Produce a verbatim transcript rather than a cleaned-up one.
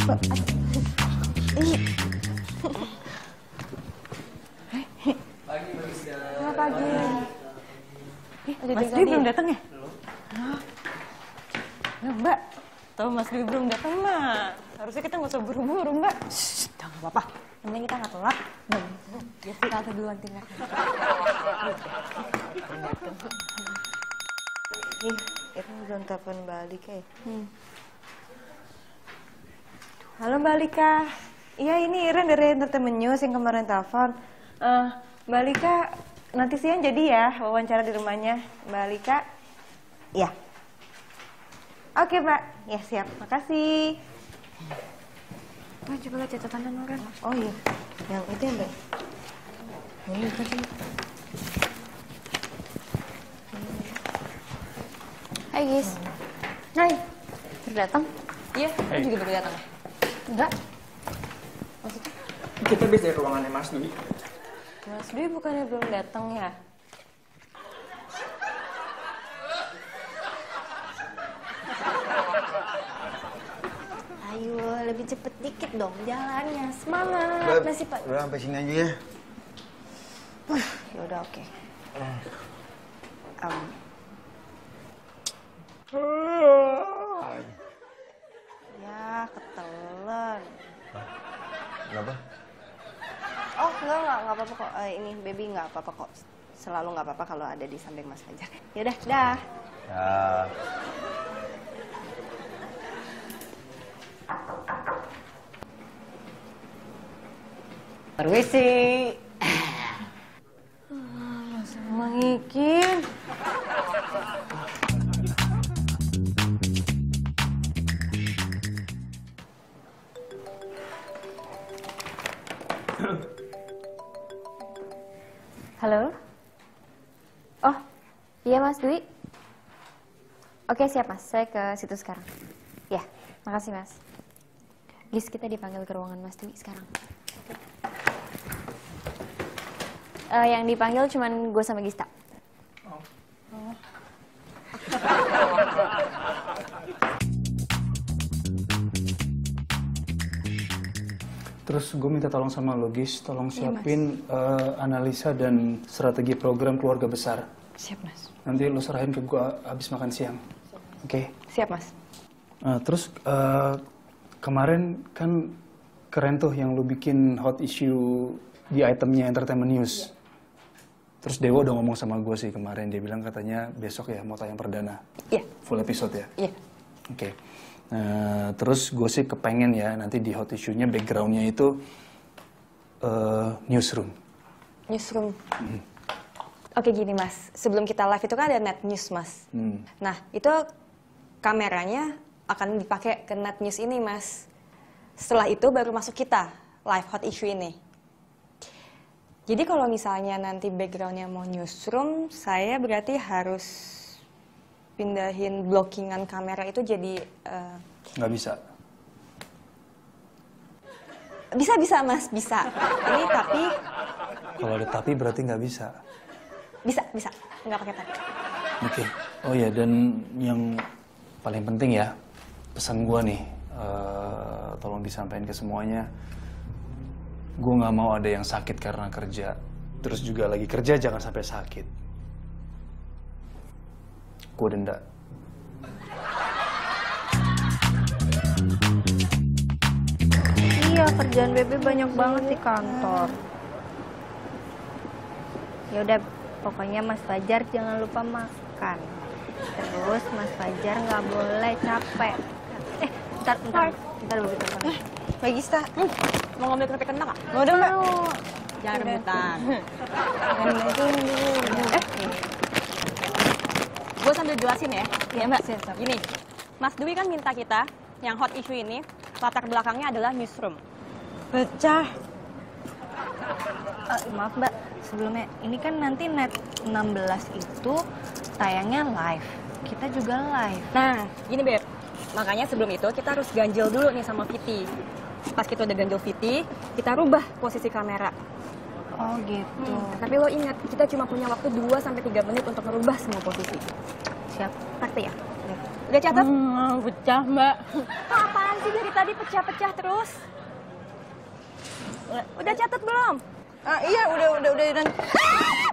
Pagi, Mbak Rizka. Selamat pagi. Mas Dwi belum datang ya? Belum. Ya, Mbak, tahu Mas Dwi belum datang mah. Harusnya kita nggak usah buru-buru, Mbak. Shh, udah nggak apa-apa. Mending kita nggak telat. Ya sih, tante duluan tinggal. Ih, itu belum telepon Mbak Alika ya? Hmm. Halo Mbak Alika. Iya, ini Iren dari Entertainment News yang kemarin telepon. Uh, Mbak Alika, nanti siang jadi ya wawancara di rumahnya Mbak Alika? Iya. Oke, Mbak. Ya, siap. Makasih. Wah, coba lihat catatan orang. Oh iya, yang itu ya, Mbak? Ini apa sih? Hai, guys. Hai. Baru datang? Iya, aku juga baru datang. Enggak. Maksudnya? Kita habis dari ruangannya Mas Dwi. Mas Dwi bukannya belum datang ya? Ayo, lebih cepet dikit dong jalannya. Semangat. Masih Pak. Udah sampai sini aja ya. Uh, ya udah oke. Um. Ya, ketelan. Kenapa? Oh, enggak, enggak, enggak apa-apa kok. Eh, ini baby enggak apa-apa kok. Selalu enggak apa-apa kalau ada di samping Mas Fajar. Ya udah, dah. Ya. Permisi. Masa mengikin. Halo? Oh, iya Mas Dwi. Oke siap Mas, saya ke situ sekarang. Ya, makasih Mas. Gis, kita dipanggil ke ruangan Mas Dwi sekarang. Uh, yang dipanggil cuman gue sama Gista. Oh. Oh. Terus gue minta tolong sama Logis, tolong siapin ya, uh, analisa dan strategi program keluarga besar. Siap, Mas. Nanti lo serahin ke gue abis makan siang. Oke? Okay? Siap, Mas. Uh, terus uh, kemarin kan keren tuh yang lo bikin hot issue di itemnya Entertainment News. Terus Dewa udah ngomong sama gue sih kemarin, dia bilang katanya besok ya mau tayang perdana. Iya. Full episode ya? Iya. Oke. Okay. Nah, terus gue sih kepengen ya nanti di hot issue-nya background-nya itu uh, newsroom. Newsroom. Hmm. Oke gini Mas, sebelum kita live itu kan ada net news Mas. Hmm. Nah itu kameranya akan dipakai ke net news ini Mas. Setelah itu baru masuk kita live hot issue ini. Jadi kalau misalnya nanti background-nya mau newsroom, saya berarti harus pindahin blockingan kamera itu jadi... Uh... Nggak bisa? Bisa, bisa Mas, bisa. Ini tapi... Kalau ada tapi berarti nggak bisa? Bisa, bisa. Nggak pakai tapi. Oke. Okay. Oh ya, dan yang paling penting ya, pesan gue nih, uh, tolong disampaikan ke semuanya. Gue nggak mau ada yang sakit karena kerja. Terus juga lagi kerja jangan sampai sakit. Gue denda. Iya, kerjaan Bebe banyak banget di kantor. Ya udah, pokoknya Mas Fajar jangan lupa makan. Terus Mas Fajar nggak boleh capek. Eh, bentar, bentar, bentar dulu gitu. Eh, Mbak Gista, hmm. mau ngambil keripik kentang nggak? Mau dong, Mbak. Jangan rebutan. Eh, gue sambil jelasin ya. Iya Mbak. Gini, Mas Dwi kan minta kita yang hot issue ini latar belakangnya adalah newsroom. Pecah. Uh, maaf Mbak, sebelumnya ini kan nanti net enam belas itu tayangnya live. Kita juga live. Nah, gini Beb. Makanya sebelum itu kita harus ganjil dulu nih sama Viti. Pas kita udah ganjil Viti, kita rubah posisi kamera. Oh gitu. Hmm, tapi lo ingat, kita cuma punya waktu dua sampai tiga menit untuk merubah semua posisi. Siap. Ngerti ya? Udah catat? Hmm, pecah, Mbak. Ah, apaan sih dari tadi pecah-pecah terus? Udah catat belum? Ah, iya, udah, udah, udah. udah.